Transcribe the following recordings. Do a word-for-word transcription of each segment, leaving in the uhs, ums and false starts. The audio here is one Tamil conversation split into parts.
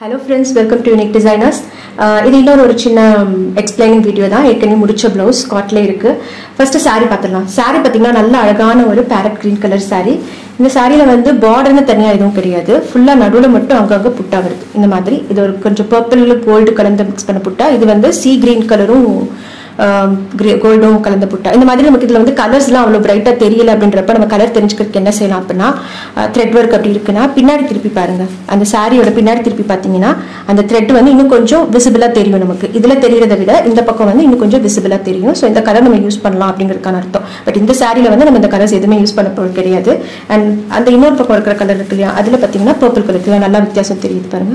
Hello friends, welcome to Unique Designers. இது இன்னொரு ஒரு சின்ன எக்ஸ்பிளைனிங் வீடியோ தான். ஏற்கனவே முடிச்ச ப்ளவுஸ் காட்ல இருக்கு. ஃபர்ஸ்ட் saree பார்த்துடலாம். saree பார்த்தீங்கன்னா நல்ல அழகான ஒரு பேரட் கிரீன் கலர் saree. இந்த சாரியில வந்து பார்டர்னு தனியா எதுவும் கிடையாது. ஃபுல்லா நடுவுல மட்டும் அங்கங்க புட்டா வருது. இந்த மாதிரி இது ஒரு கொஞ்சம் பர்பிள் கோல்டு கலந்து மிக்ஸ் பண்ண புட்டா. இது வந்து சீ கிரீன் கலரும் கோல்டும் கலந்த புட்டா. இந்த மாதிரி நமக்கு இதுல வந்து கலர்ஸ் எல்லாம் அவ்வளவு பிரைட்டா தெரியல அப்படின்றப்ப நம்ம கலர் தெரிஞ்சுக்கிறதுக்கு என்ன செய்யலாம் அப்படின்னா த்ரெட் ஒர்க் அப்படி இருக்குன்னா பின்னாடி திருப்பி பாருங்க. அந்த சாரியோட பின்னாடி திருப்பி பாத்தீங்கன்னா அந்த த்ரெட் வந்து இன்னும் கொஞ்சம் விசிபிளா தெரியும். நமக்கு இதுல தெரியறதை விட இந்த பக்கம் வந்து இன்னும் கொஞ்சம் விசிபிளா தெரியும். ஸோ இந்த கலர் நம்ம யூஸ் பண்ணலாம் அப்படிங்கிறதுக்கான அர்த்தம். பட் இந்த சாரியில வந்து நம்ம இந்த கலர்ஸ் எதுவுமே யூஸ் பண்ண போறது கிடையாது. அண்ட் அந்த இன்னொரு பக்கம் இருக்கிற கலர் இருக்கு இல்லையா, அதுல பாத்தீங்கன்னா பர்பிள் கலர் நல்லா வித்தியாசம் தெரியுது பாருங்க.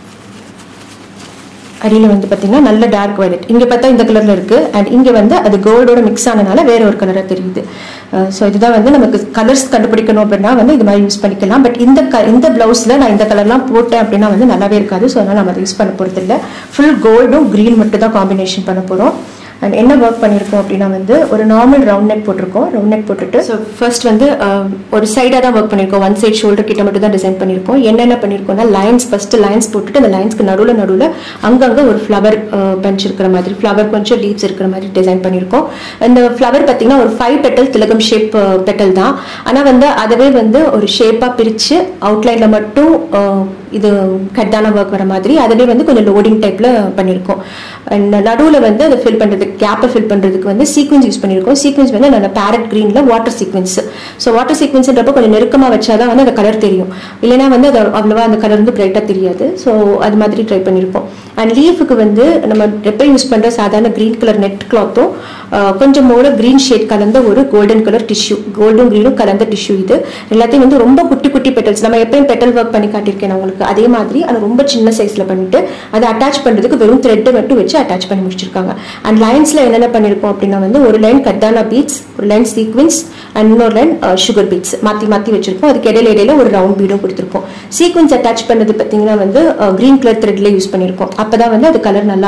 அடியில் வந்து பார்த்தீங்கன்னா நல்ல டார்க் வயலட், இங்கே பார்த்தா இந்த கலரில் இருக்குது. அண்ட் இங்கே வந்து அது கோல்டோட மிக்ஸ் ஆனதுனால வேற ஒரு கலராக தெரியுது. ஸோ இதுதான் வந்து நமக்கு கலர்ஸ் கண்டுபிடிக்கணும் அப்படின்னா வந்து இது மாதிரி யூஸ் பண்ணிக்கலாம். பட் இந்த க இந்த ப்ளவுஸில் நான் இந்த கலர்லாம் போட்டேன் அப்படின்னா வந்து நல்லாவே இருக்காது. ஸோ அதனால் நம்ம அதை யூஸ் பண்ண போகிறது இல்லை. ஃபுல் கோல்டும் க்ரீன் மட்டும் தான் காம்பினேஷன் பண்ண போகிறோம். அண்ட் என்ன ஒர்க் பண்ணியிருக்கோம் அப்படின்னா வந்து ஒரு நார்மல் ரவுண்ட் நெக் போட்டிருக்கோம். ரவுண்ட் நெக் போட்டுட்டு ஸோ ஃபர்ஸ்ட் வந்து ஒரு சைடாக தான் ஒர்க் பண்ணியிருக்கோம். ஒன் சைட் ஷோல்டர் கிட்ட மட்டும் தான் டிசைன் பண்ணியிருக்கோம். என்னென்ன பண்ணியிருக்கோம்னா லைன்ஸ் ஃபர்ஸ்ட் லைன்ஸ் போட்டுட்டு அந்த லைன்ஸ்க்கு நடுவில் நடுவில் அங்கங்கே ஒரு ஃப்ளவர் பஞ்ச் இருக்கிற மாதிரி, ஃப்ளவர் கொஞ்சம் லீவ்ஸ் இருக்கிற மாதிரி டிசைன் பண்ணியிருக்கோம். இந்த ஃப்ளவர் பார்த்தீங்கன்னா ஒரு ஃபைவ் பெட்டல் திலகம் ஷேப் பெட்டல் தான். ஆனால் வந்து அதவே வந்து ஒரு ஷேப்பாக பிரித்து அவுட்லைனில் மட்டும் இது கட்டான ஒர்க் வர மாதிரி அதுவே வந்து கொஞ்சம் லோடிங் டைப்ல பண்ணியிருக்கோம். அண்ட் நடுவில் வந்து அதை ஃபில் பண்ணுறதுக்கு கேப்பை ஃபில் பண்ணுறதுக்கு வந்து சீக்வன்ஸ் யூஸ் பண்ணியிருக்கோம். சீக்வன்ஸ் வந்து நல்ல பேரட் கிரீன்ல வாட்டர் சீக்வன்ஸ். ஸோ வாட்டர் சீக்வன்ஸ்ன்றப்ப கொஞ்சம் நெருக்கமாக வச்சாதான் வந்து அந்த கலர் தெரியும். இல்லைன்னா வந்து அது அவ்வளோவா அந்த கலர் வந்து பிரைட்டாக தெரியாது. ஸோ அது மாதிரி ட்ரை பண்ணியிருப்போம். அண்ட் லீஃபுக்கு வந்து நம்ம எப்போ யூஸ் பண்ணுற சாதாரண கிரீன் கலர் நெட் கிளாத்தும் கொஞ்சம் ஒரு கிரீன் ஷேட் கலந்த ஒரு கோல்டன் கலர் டிஷ்யூ, கோல்டும் கிரீனும் கலந்த டிஷ்யூ. இது எல்லாத்தையும் வந்து ரொம்ப குட்டி குட்டி பெட்டல்ஸ், நம்ம எப்பயும் பெட்டல் ஒர்க் பண்ணி காட்டியிருக்கேன் உங்களுக்கு அதே மாதிரி அது ரொம்ப சின்ன சைஸ்ல பண்ணிட்டு அதை அட்டாச் பண்றதுக்கு வெறும் த்ரெட் மட்டும் வச்சு அட்டாச் பண்ணி முடிச்சிருக்காங்க. அண்ட் லைன்ஸ்ல என்னென்ன பண்ணிருக்கோம் அப்படின்னா வந்து ஒரு லைன் கட்டானா பீட்ஸ், ஒரு லைன் சீக்வன்ஸ் அண்ட் இன்னொரு லைன் சுகர் பீட்ஸ் மாத்தி மாத்தி வச்சிருக்கோம். அதுக்கு இடையில இடையில ஒரு ரவுண்ட் பீடும் கொடுத்துருக்கோம். சீக்வன்ஸ் அட்டாச் பண்ணது பார்த்தீங்கன்னா வந்து கிரீன் கலர் த்ரெட்ல யூஸ் பண்ணிருக்கோம். அப்பதான் வந்து அது கலர் நல்லா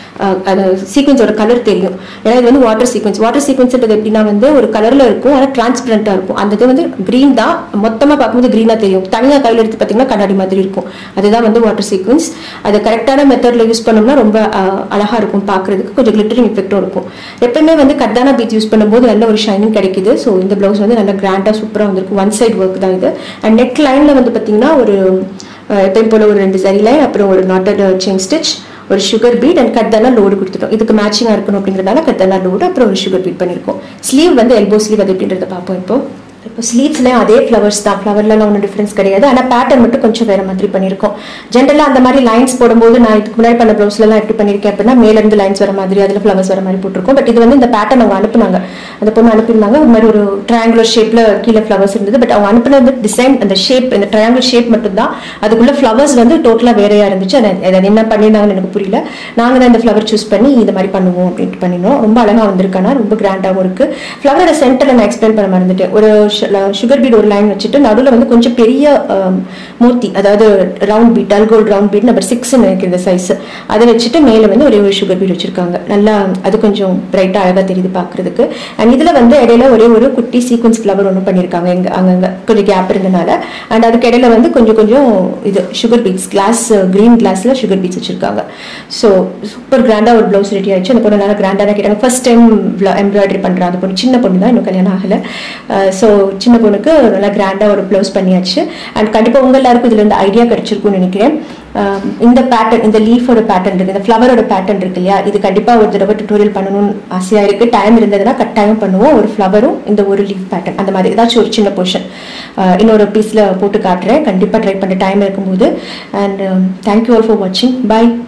அது சீக்வன்ஸோட கலர் தெரியும். ஏன்னா இது வந்து வாட்டர் சீக்வன்ஸ். வாட்டர் சீக்வன்ஸ்ன்றது எப்படின்னா வந்து ஒரு கலர்ல இருக்கும், ஆனால் டிரான்ஸ்பரண்டா இருக்கும். அந்த இது வந்து கிரீன் தான், மொத்தமா பார்க்கும்போது கிரீனா தெரியும். தனியாக கையில் எடுத்து பார்த்தீங்கன்னா கண்ணாடி மாதிரி இருக்கும். அதுதான் வந்து வாட்டர் சீக்வன்ஸ். அது கரெக்டான மெத்தட்ல யூஸ் பண்ணோம்னா ரொம்ப அழகா இருக்கும் பார்க்கறதுக்கு, கொஞ்சம் கிளிட்டரிங் எஃபெக்டும் இருக்கும். எப்பவுமே வந்து கட்டானா பீட் யூஸ் பண்ணும்போது நல்ல ஒரு ஷைனிங் கிடைக்குது. ஸோ இந்த பிளவுஸ் வந்து நல்ல கிராண்டா சூப்பராக வந்திருக்கு. ஒன் சைட் ஒர்க் தான் இது. அண்ட் நெக் லைன்ல வந்து பார்த்தீங்கன்னா ஒரு எப்பயும் போல ஒரு ரெண்டு சரி லைன், அப்புறம் ஒரு நாட்டட் செயின் ஸ்டிச், ஒரு சுகர் பீட் அண்ட் கட்தானா லோடு கொடுத்துட்டோம். இதுக்கு மேட்சிங்காக இருக்கணும் அப்படிங்கிறதால கட்தானா லோடு, அப்புறம் ஒரு சுகர் பீட் பண்ணியிருக்கோம். ஸ்லீவ் வந்து எல்போ ஸ்லீவ் அது எப்படின்றத பார்ப்போம். இப்போ இப்போ ஸ்லீவ்ஸ்லேயும் அதே ஃப்ளவர்ஸ் தான், ஃப்ளவர்லாம் ஒன்றும் டிஃப்ரென்ஸ் கிடையாது. ஆனால் பேட்டர்ன் மட்டும் கொஞ்சம் வேற மாதிரி பண்ணியிருக்கோம். ஜென்ரலாக அந்த மாதிரி லைன்ஸ் போடும்போது நான் இதுக்கு முன்னாடி பண்ண ப்ளவுஸ்லாம் எப்படி பண்ணியிருக்கேன் அப்படின்னா மேலேருந்து லைன்ஸ் வர மாதிரி அதில் ஃப்ளவர்ஸ் வர மாதிரி போட்டிருக்கோம். பட் இது வந்து இந்த பேட்டர்ன் அவங்க அனுப்புனாங்க, அந்த பொண்ணு அனுப்பியிருந்தாங்க. ஒரு மாதிரி ஒரு ட்ரையாங்குலர் ஷேப்ல கீழே ஃப்ளவர்ஸ் இருந்தது. பட் அவங்க அனுப்பின டிசைன் அந்த ஷேப், இந்த ட்ரையாங்குலர் ஷேப் மட்டும் தான். அதுக்குள்ள ஃப்ளவர்ஸ் வந்து டோட்டலாக வேறையா இருந்துச்சு. அதை என்ன பண்ணியிருந்தாங்கன்னு எனக்கு புரியல. நாங்கள் தான் இந்த ஃப்ளவர் சூஸ் பண்ணி இந்த மாதிரி பண்ணுவோம் அப்படின்ட்டு பண்ணினோம். ரொம்ப அழகாக வந்திருக்கானா, ரொம்ப கிராண்டாகவும் இருக்கு. ஃப்ளவரோட சென்டர்ல நான் எக்ஸ்பிளைன் பண்ண மறந்துட்டேன். ஒரு சுகர் பீட் ஒரு லைன் வச்சுட்டு நடுவில் வந்து கொஞ்சம் பெரிய மூர்த்தி, அதாவது round bead, dull gold round bead number six நினைக்கிற இந்த சைஸ், அதை வச்சுட்டு மேலே வந்து ஒரே ஒரு சுகர் பீட் வச்சிருக்காங்க. நல்லா அது கொஞ்சம் பிரைட்டா அழகா தெரியுது பார்க்கறதுக்கு. அண்ட் இதுல வந்து இடையில ஒரே ஒரு குட்டி சீக்வன்ஸ் ஃப்ளவர் ஒன்று பண்ணியிருக்காங்க. எங்க அங்கங்க கொஞ்சம் கேப் இருந்தனால. அண்ட் அதுக்கு இடையில வந்து கொஞ்சம் கொஞ்சம் இது சுகர் பீட்ஸ், கிளாஸ் கிரீன் கிளாஸ்ல சுகர் பீட்ஸ் வச்சிருக்காங்க. ஸோ சூப்பர் கிராண்டா ஒரு பிளவுஸ் ரெடி ஆயிடுச்சு. அந்த பொண்ணு நல்லா கிராண்டா தான் கேட்டாங்க. ஃபர்ஸ்ட் டைம் எம்ப்ராய்டரி பண்றாங்க. அந்த பொண்ணு சின்ன பொண்ணு தான், இன்னும் கல்யாணம் ஆகல. ஸோ சின்ன பொண்ணுக்கு நல்லா கிராண்டா ஒரு பிளவுஸ் பண்ணியாச்சு. அண்ட் கண்டிப்பா உங்க எல்லாருக்கும் இதுல இருந்து ஐடியா கிடைச்சிருக்கும்னு நினைக்கிறேன். இந்த பேட்டர்ன், இந்த லீஃபோட பேட்டர்ன் இருக்கு, இந்த ஃப்ளவரோட பேட்டர்ன் இருக்கு இல்லையா, இது கண்டிப்பா ஒரு தடவை டுட்டோரியல் பண்ணணும்னு ஆசையா இருக்கு. டைம் இருந்ததுன்னா கட்டாயம் பண்ணுவோம். ஒரு ஃப்ளவரும் இந்த ஒரு லீஃப் பேட்டர்ன் அந்த மாதிரி ஏதாச்சும் ஒரு சின்ன போர்ஷன் இன்னொரு பீஸ்ல போட்டு காட்டுறேன். கண்டிப்பா ட்ரை பண்ண டைம் இருக்கும்போது. அண்ட் தேங்க்யூ ஆல் ஃபார் வாட்சிங். பை.